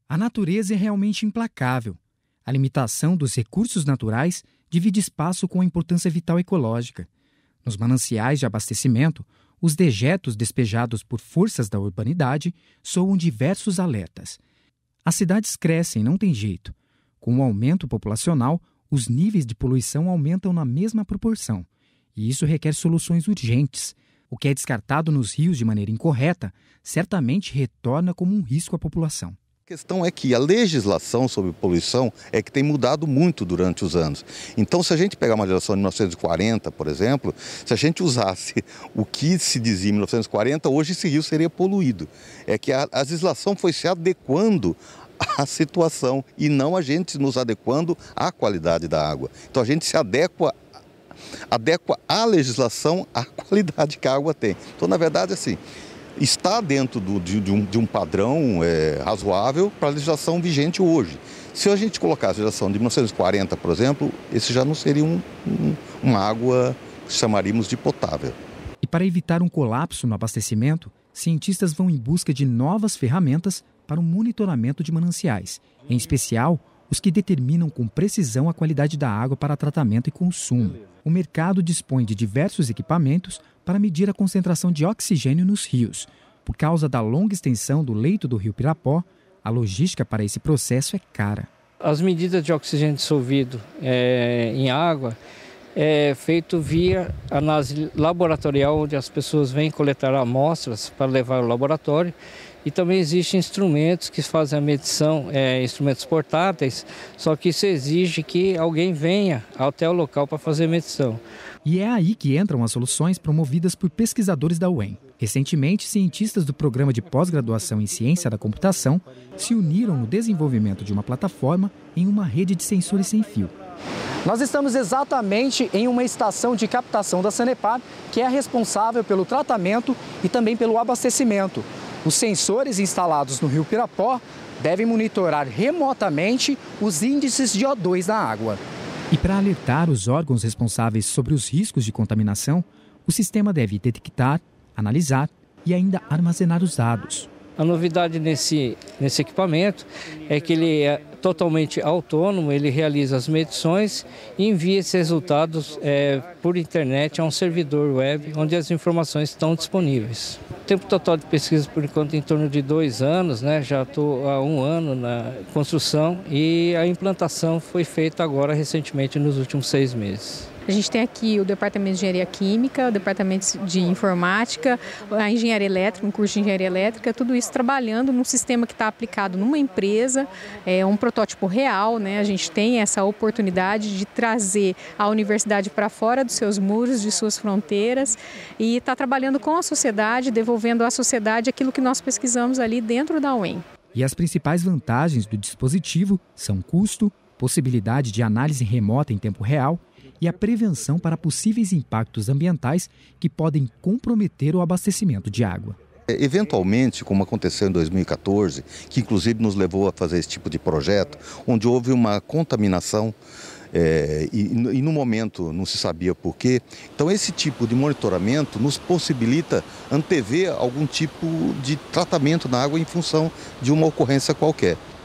A natureza é realmente implacável. A limitação dos recursos naturais divide espaço com a importância vital ecológica. Nos mananciais de abastecimento, os dejetos despejados por forças da urbanidade soam diversos alertas. As cidades crescem, não tem jeito. Com o aumento populacional, os níveis de poluição aumentam na mesma proporção. E isso requer soluções urgentes. O que é descartado nos rios de maneira incorreta, certamente retorna como um risco à população. A questão é que a legislação sobre poluição é que tem mudado muito durante os anos. Então, se a gente pegar uma legislação de 1940, por exemplo, se a gente usasse o que se dizia em 1940, hoje esse rio seria poluído. É que a legislação foi se adequando à situação e não a gente nos adequando à qualidade da água. Então, a gente se adequa a legislação à qualidade que a água tem. Então, na verdade, assim, está dentro de um padrão razoável para a legislação vigente hoje. Se a gente colocar a legislação de 1940, por exemplo, esse já não seria uma água que chamaríamos de potável. E para evitar um colapso no abastecimento, cientistas vão em busca de novas ferramentas para o monitoramento de mananciais, em especial os que determinam com precisão a qualidade da água para tratamento e consumo. O mercado dispõe de diversos equipamentos para medir a concentração de oxigênio nos rios. Por causa da longa extensão do leito do rio Pirapó, a logística para esse processo é cara. As medidas de oxigênio dissolvido em água é feito via análise laboratorial, onde as pessoas vêm coletar amostras para levar ao laboratório. E também existem instrumentos que fazem a medição, instrumentos portáteis, só que isso exige que alguém venha até o local para fazer a medição. E é aí que entram as soluções promovidas por pesquisadores da UEM. Recentemente, cientistas do Programa de Pós-Graduação em Ciência da Computação se uniram no desenvolvimento de uma plataforma em uma rede de sensores sem fio. Nós estamos exatamente em uma estação de captação da Sanepar, que é responsável pelo tratamento e também pelo abastecimento. Os sensores instalados no rio Pirapó devem monitorar remotamente os índices de O2 da água. E para alertar os órgãos responsáveis sobre os riscos de contaminação, o sistema deve detectar, analisar e ainda armazenar os dados. A novidade nesse equipamento é que ele é totalmente autônomo, ele realiza as medições e envia esses resultados por internet a um servidor web onde as informações estão disponíveis. O tempo total de pesquisa, por enquanto, é em torno de 2 anos, né? Já estou há 1 ano na construção e a implantação foi feita agora recentemente nos últimos 6 meses. A gente tem aqui o Departamento de Engenharia Química, o Departamento de Informática, a Engenharia Elétrica, um curso de Engenharia Elétrica, tudo isso trabalhando num sistema que está aplicado numa empresa, um protótipo real, né? A gente tem essa oportunidade de trazer a universidade para fora dos seus muros, de suas fronteiras e está trabalhando com a sociedade, devolvendo à sociedade aquilo que nós pesquisamos ali dentro da UEM. E as principais vantagens do dispositivo são custo, possibilidade de análise remota em tempo real e a prevenção para possíveis impactos ambientais que podem comprometer o abastecimento de água. Eventualmente, como aconteceu em 2014, que inclusive nos levou a fazer esse tipo de projeto, onde houve uma contaminação e no momento não se sabia por quê. Então esse tipo de monitoramento nos possibilita antever algum tipo de tratamento na água em função de uma ocorrência qualquer.